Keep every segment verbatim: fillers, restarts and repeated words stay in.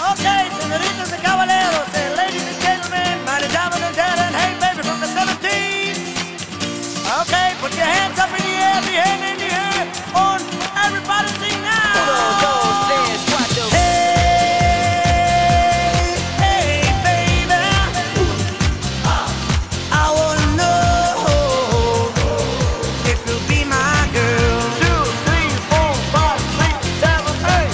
Okay, senoritas and caballeros, and ladies and gentlemen, mighty diamond and dead, and hey baby from the seventies. Okay, put your hands up in the air, the hand in the air, on everybody sing now. Uno, dos, tres, cuatro. Hey, hey baby, I wanna know if you'll be my girl. Two, three, four, five, six, seven, eight.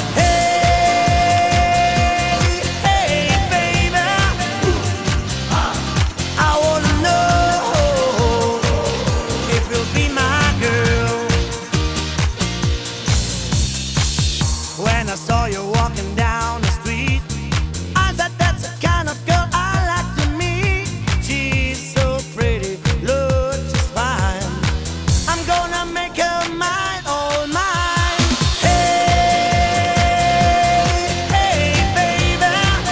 Hey, hey baby, I wanna know if you'll be my girl. When I saw you walking down the street, I said that's the kind of girl I like to meet. She's so pretty, looks just fine. I'm gonna make her mine, all mine. Hey, hey baby,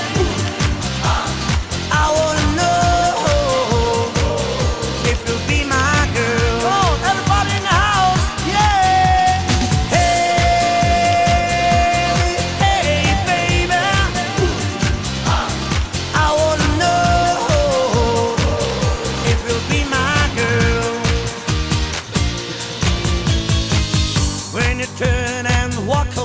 I wanna know if you'll be my girl. Come on, everybody in the house, yeah. Hey, hey baby, I wanna know if you'll be my girl. When you turn and walk